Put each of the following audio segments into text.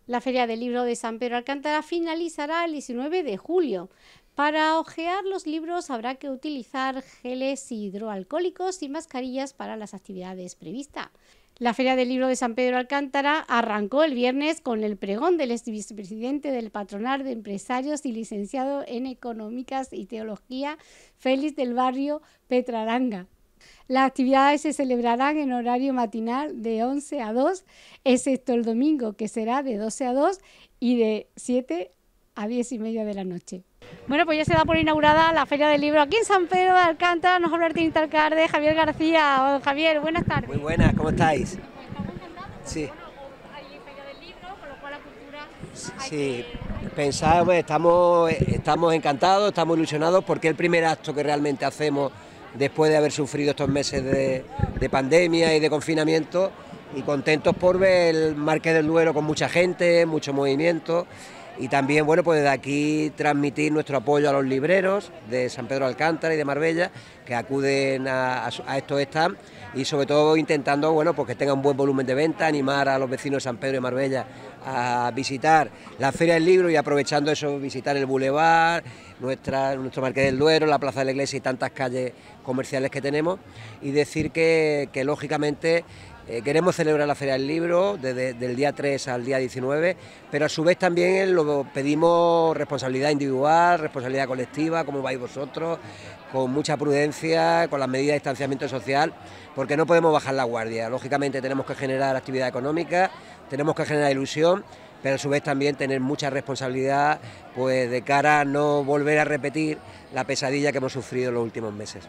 La Feria del Libro de San Pedro Alcántara finalizará el 19 de julio. Para hojear los libros habrá que utilizar geles hidroalcohólicos y mascarillas para las actividades previstas. La Feria del Libro de San Pedro Alcántara arrancó el viernes con el pregón del exvicepresidente del Patronal de Empresarios y licenciado en Económicas y Teología, Félix del Barrio Petraranga. Las actividades se celebrarán en horario matinal de 11 a 2, excepto el domingo, que será de 12 a 2 y de 7 a 10 y media de la noche. Bueno, pues ya se da por inaugurada la Feria del Libro aquí en San Pedro de Alcántara. Nos habla el alcalde Javier García. Don Javier, buenas tardes. Muy buenas, ¿cómo estáis? Pues estamos encantados. Sí. Bueno, hay Feria del Libro, con lo cual la cultura... Sí, pensamos, estamos encantados, estamos ilusionados porque es el primer acto que realmente hacemos después de haber sufrido estos meses de pandemia y de confinamiento, y contentos por ver el Marqués del Duero con mucha gente, mucho movimiento, y también, bueno, pues desde aquí transmitir nuestro apoyo a los libreros de San Pedro de Alcántara y de Marbella que acuden a estos stands, y sobre todo intentando, bueno, pues que tengan un buen volumen de venta, animar a los vecinos de San Pedro y Marbella a visitar la Feria del Libro, y aprovechando eso visitar el Boulevard, nuestro Marqués del Duero, la Plaza de la Iglesia y tantas calles comerciales que tenemos, y decir que lógicamente queremos celebrar la Feria del Libro desde el día 3 al día 19, pero a su vez también lo pedimos responsabilidad individual, responsabilidad colectiva, como vais vosotros, con mucha prudencia, con las medidas de distanciamiento social, porque no podemos bajar la guardia. Lógicamente tenemos que generar actividad económica, tenemos que generar ilusión, pero a su vez también tener mucha responsabilidad, pues de cara a no volver a repetir la pesadilla que hemos sufrido en los últimos meses.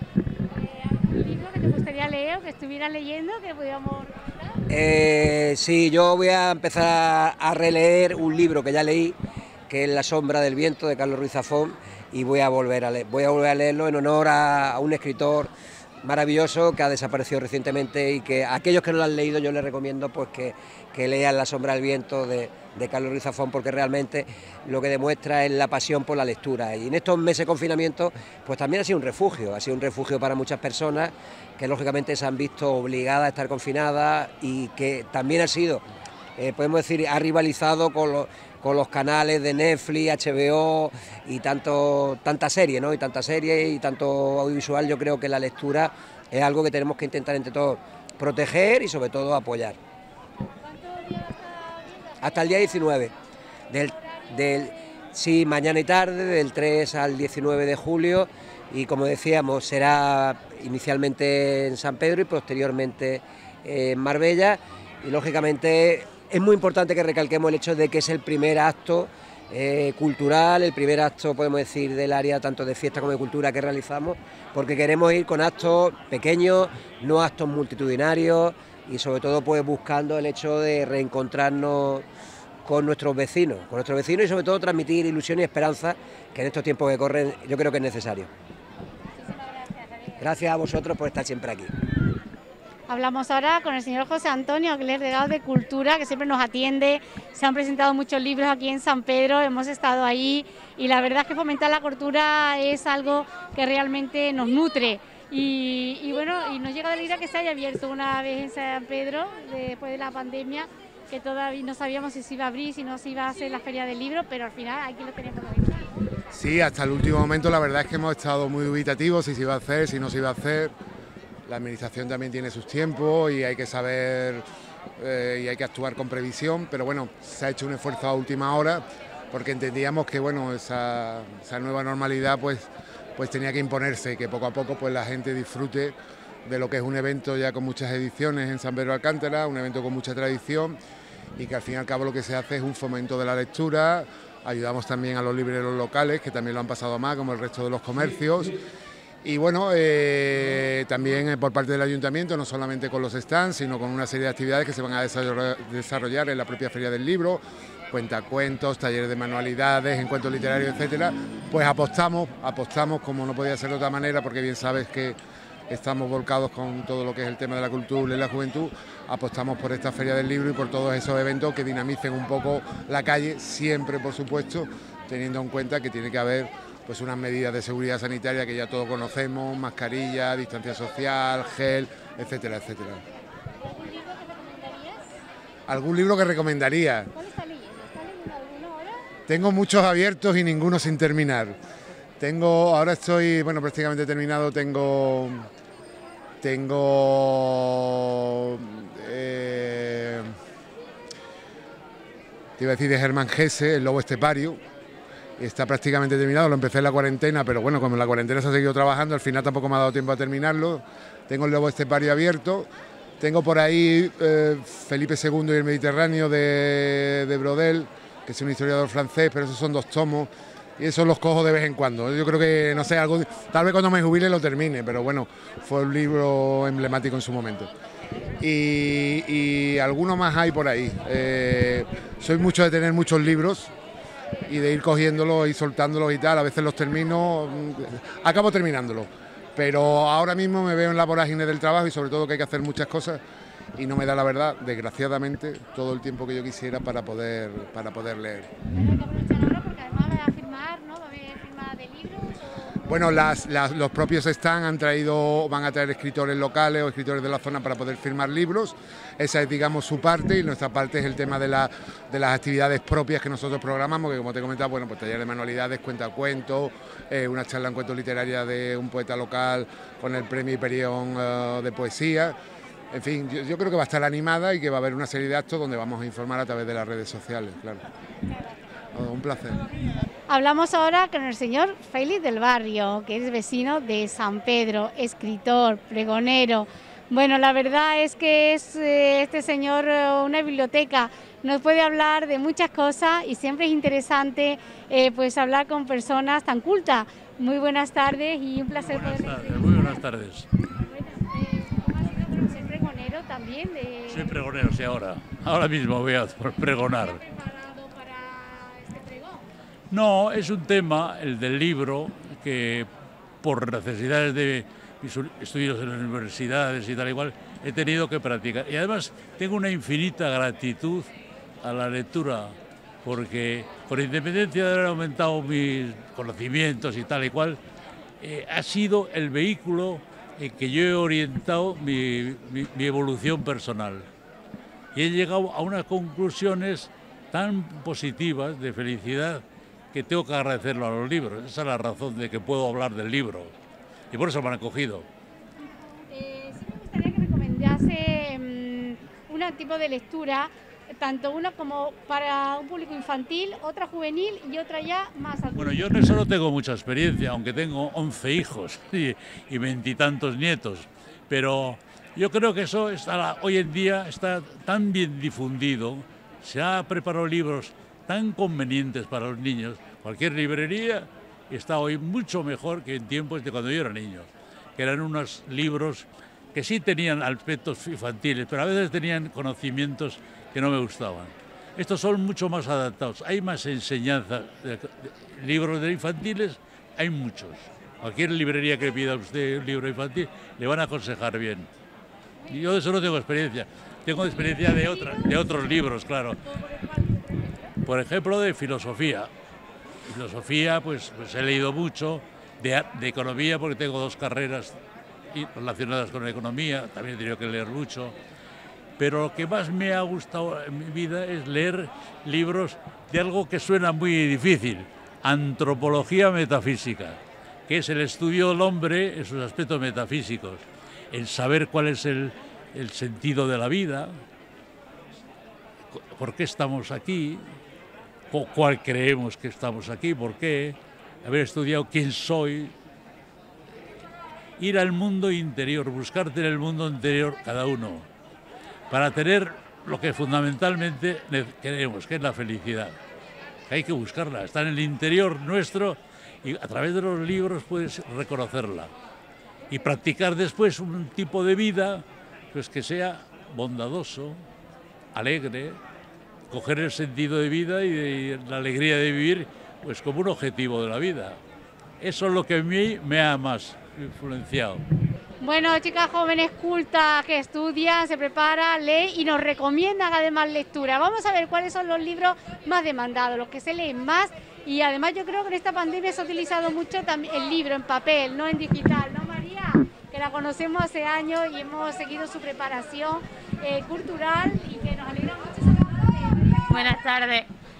¿Algún libro que te gustaría leer o que estuvieras leyendo que podíamos recomendar? Sí, yo voy a empezar a releer un libro que ya leí, que es La sombra del viento, de Carlos Ruiz Zafón, y voy a volver a leerlo en honor a un escritor maravilloso que ha desaparecido recientemente, y que a aquellos que no lo han leído yo les recomiendo pues que lean La sombra del viento de Carlos Ruiz Zafón, porque realmente lo que demuestra es la pasión por la lectura, y en estos meses de confinamiento pues también ha sido un refugio para muchas personas que lógicamente se han visto obligadas a estar confinadas, y que también ha sido, podemos decir, ha rivalizado con los canales de Netflix, HBO y tantas series, ¿no? Y tanto audiovisual. Yo creo que la lectura es algo que tenemos que intentar entre todos proteger y sobre todo apoyar. ¿Cuántos días Hasta el día 19, sí, mañana y tarde, del 3 al 19 de julio, y como decíamos, será inicialmente en San Pedro y posteriormente en Marbella, y lógicamente es muy importante que recalquemos el hecho de que es el primer acto cultural, el primer acto, podemos decir, del área tanto de fiesta como de cultura que realizamos, porque queremos ir con actos pequeños, no actos multitudinarios, y sobre todo pues buscando el hecho de reencontrarnos con nuestros vecinos y sobre todo transmitir ilusión y esperanza, que en estos tiempos que corren yo creo que es necesario. Muchísimas gracias, Javier. Gracias a vosotros por estar siempre aquí. Hablamos ahora con el señor José Antonio, que es el delegado de Cultura, que siempre nos atiende. Se han presentado muchos libros aquí en San Pedro, hemos estado ahí, y la verdad es que fomentar la cultura es algo que realmente nos nutre. Y bueno, y nos llega de alegría que se haya abierto una vez en San Pedro, después de la pandemia, que todavía no sabíamos si se iba a abrir, si no se iba a hacer la Feria del Libro, pero al final aquí lo tenemos hoy. Sí, hasta el último momento la verdad es que hemos estado muy dubitativos si se iba a hacer, si no se iba a hacer. La administración también tiene sus tiempos y hay que saber y hay que actuar con previsión, pero bueno, se ha hecho un esfuerzo a última hora porque entendíamos que bueno, esa nueva normalidad pues tenía que imponerse, y que poco a poco pues la gente disfrute de lo que es un evento ya con muchas ediciones en San Pedro de Alcántara, un evento con mucha tradición, y que al fin y al cabo lo que se hace es un fomento de la lectura. Ayudamos también a los libreros locales, que también lo han pasado mal, como el resto de los comercios. Y bueno, también por parte del ayuntamiento, no solamente con los stands, sino con una serie de actividades que se van a desarrollar en la propia Feria del Libro, cuentacuentos, talleres de manualidades, encuentros literarios, etcétera. Pues apostamos como no podía ser de otra manera, porque bien sabes que estamos volcados con todo lo que es el tema de la cultura y la juventud. Apostamos por esta Feria del Libro y por todos esos eventos que dinamicen un poco la calle, siempre por supuesto teniendo en cuenta que tiene que haber pues unas medidas de seguridad sanitaria que ya todos conocemos, mascarilla, distancia social, gel, etcétera, etcétera. ¿Algún libro que recomendarías? ¿Algún libro que recomendaría? ¿Cuál está leyendo? Tengo muchos abiertos y ninguno sin terminar. Ahora estoy, bueno, prácticamente terminado, te iba a decir de Germán Hesse, El lobo estepario. Está prácticamente terminado, lo empecé en la cuarentena, pero bueno, como en la cuarentena se ha seguido trabajando, al final tampoco me ha dado tiempo a terminarlo. Tengo El lobo estepario abierto. Tengo por ahí Felipe II y el Mediterráneo de Brodel, que es un historiador francés, pero esos son 2 tomos y esos los cojo de vez en cuando. Yo creo que, no sé, tal vez cuando me jubile lo termine, pero bueno, fue un libro emblemático en su momento. Y alguno más hay por ahí. Soy mucho de tener muchos libros y de ir cogiéndolos y soltándolos y tal. A veces los termino, acabo terminándolos, pero ahora mismo me veo en la vorágine del trabajo y sobre todo que hay que hacer muchas cosas y no me da, la verdad, desgraciadamente, todo el tiempo que yo quisiera para poder leer. Hay que aprovechar ahora porque además va a firmar, ¿no? Va a haber firma de libros. Bueno, los propios van a traer escritores locales o escritores de la zona para poder firmar libros. Esa es, digamos, su parte, y nuestra parte es el tema de las actividades propias que nosotros programamos, que como te he comentado, bueno, pues taller de manualidades, cuentacuentos, una charla en cuentos literaria de un poeta local con el premio Hiperión de poesía. En fin, yo creo que va a estar animada y que va a haber una serie de actos donde vamos a informar a través de las redes sociales, claro. Un placer. Hablamos ahora con el señor Félix del Barrio, que es vecino de San Pedro, escritor, pregonero. Bueno, la verdad es que es este señor una biblioteca, nos puede hablar de muchas cosas y siempre es interesante pues hablar con personas tan cultas. Muy buenas tardes y un placer poder entrevistar. Muy buenas tardes. ¿Cómo ha sido ser pregonero también? Soy pregonero, sí, ahora mismo voy a pregonar. ¿Está preparado para este pregón? No, es un tema, el del libro, que por necesidades de mis estudios en las universidades y tal igual, he tenido que practicar. Y además tengo una infinita gratitud a la lectura, porque con independencia de haber aumentado mis conocimientos y tal y cual, ha sido el vehículo en que yo he orientado mi evolución personal. Y he llegado a unas conclusiones tan positivas de felicidad que tengo que agradecerlo a los libros. Esa es la razón de que puedo hablar del libro. Y por eso me han acogido. Sí me gustaría que recomendase un tipo de lectura, tanto una como para un público infantil, otra juvenil y otra ya más adulta. Bueno, yo en eso no tengo mucha experiencia, aunque tengo 11 hijos y 20 y tantos nietos. Pero yo creo que eso hoy en día está tan bien difundido, se ha preparado libros tan convenientes para los niños. Cualquier librería está hoy mucho mejor que en tiempos de cuando yo era niño, que eran unos libros que sí tenían aspectos infantiles, pero a veces tenían conocimientos que no me gustaban. Estos son mucho más adaptados, hay más enseñanza. Libros de infantiles hay muchos. Cualquier librería que pida usted un libro infantil le van a aconsejar bien. Y yo de eso no tengo experiencia. Tengo experiencia de otros libros, claro. Por ejemplo, de filosofía. Filosofía, pues he leído mucho, de economía, porque tengo 2 carreras relacionadas con la economía, también he tenido que leer mucho. Pero lo que más me ha gustado en mi vida es leer libros de algo que suena muy difícil, antropología metafísica, que es el estudio del hombre en sus aspectos metafísicos, el saber cuál es el sentido de la vida, por qué estamos aquí, cuál creemos que estamos aquí, por qué, haber estudiado quién soy, ir al mundo interior, buscarte en el mundo interior cada uno, para tener lo que fundamentalmente queremos, que es la felicidad. Hay que buscarla, está en el interior nuestro y a través de los libros puedes reconocerla y practicar después un tipo de vida pues que sea bondadoso, alegre, coger el sentido de vida y la alegría de vivir pues como un objetivo de la vida. Eso es lo que a mí me ha más influenciado. Bueno, chicas jóvenes cultas que estudian, se preparan, leen y nos recomiendan además lectura. Vamos a ver cuáles son los libros más demandados, los que se leen más. Y además yo creo que en esta pandemia se ha utilizado mucho también el libro en papel, no en digital, ¿no, María? Que la conocemos hace años y hemos seguido su preparación cultural y que nos alegra mucho saberlo de María. Buenas tardes.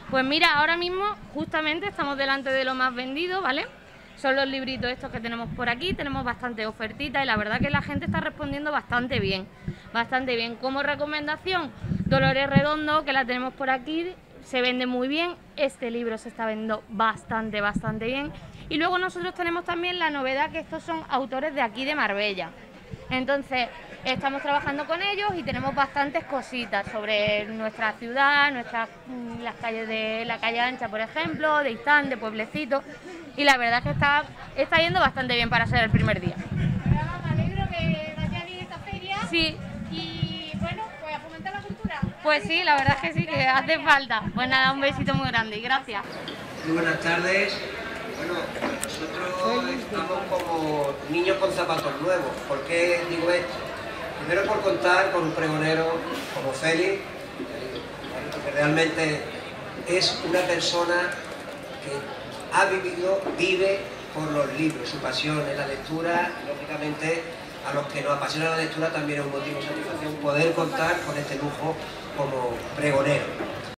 Pues mira, ahora mismo justamente estamos delante de lo más vendido, ¿vale? Son los libritos estos que tenemos por aquí, tenemos bastante ofertita y la verdad que la gente está respondiendo bastante bien, bastante bien. Como recomendación, Dolores Redondo, que la tenemos por aquí, se vende muy bien, este libro se está vendiendo bastante bien. Y luego nosotros tenemos también la novedad que estos son autores de aquí de Marbella. Entonces, estamos trabajando con ellos y tenemos bastantes cositas sobre nuestra ciudad, las calles de la calle Ancha, por ejemplo, de Istán, de Pueblecito. Y la verdad es que está yendo bastante bien para ser el primer día. Me alegro que vaya bien esta feria. Sí. Y bueno, pues a fomentar la cultura. Pues sí, la verdad es que sí, que hace falta. Pues nada, un besito muy grande y gracias. Muy buenas tardes. Bueno, nosotros estamos como niños con zapatos nuevos. ¿Por qué digo esto? Primero por contar con un pregonero como Félix, que realmente es una persona que ha vive por los libros, su pasión es la lectura, y lógicamente a los que nos apasiona la lectura también es un motivo de satisfacción poder contar con este lujo como pregonero.